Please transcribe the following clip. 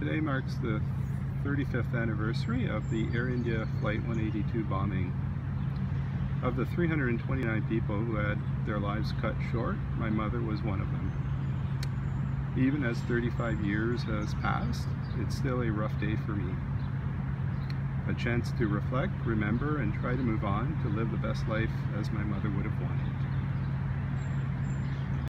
Today marks the 35th anniversary of the Air India Flight 182 bombing. Of the 329 people who had their lives cut short, my mother was one of them. Even as 35 years has passed, it's still a rough day for me. A chance to reflect, remember, and try to move on to live the best life as my mother would have wanted.